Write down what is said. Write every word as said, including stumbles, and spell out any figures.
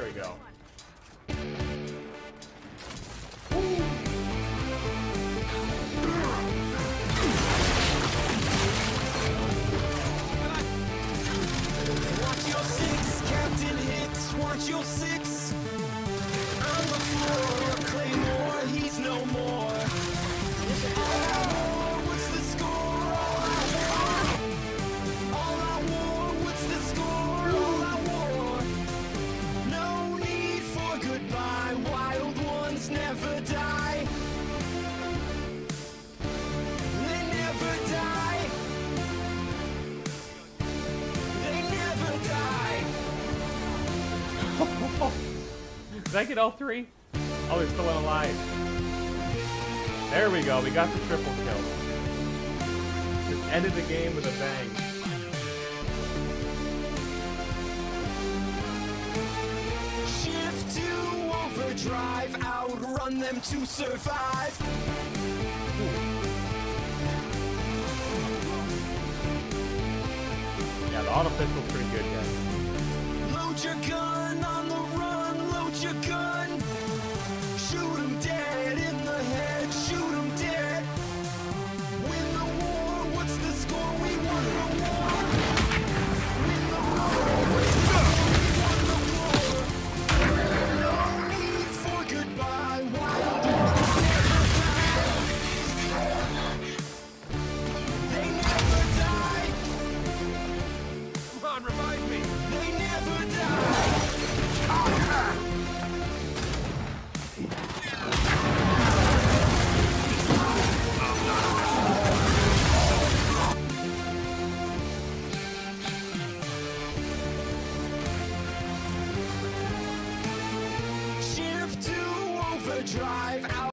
we go. Watch your six, Captain Hicks, watch your six. On the floor, Claymore, he's no more. Oh, what's the score? All I wore, what's the score? All I wore. No need for goodbye, wild ones never die. They never die. They never die. Did I get all three? Oh, there's still one alive. There we go. We got the triple kill. Just ended the game with a bang. Shift to overdrive, outrun them to survive. Yeah, the auto pistol's pretty good, guys. Load your gun on the run, load your gun. Shoot him dead in the head, shoot him dead. Win the war, what's the score? We won the war. Win the war, what's the score? We won the war. No need for goodbye, wild ones never die. They never die. Come on, revive me. They never die. Shift to overdrive.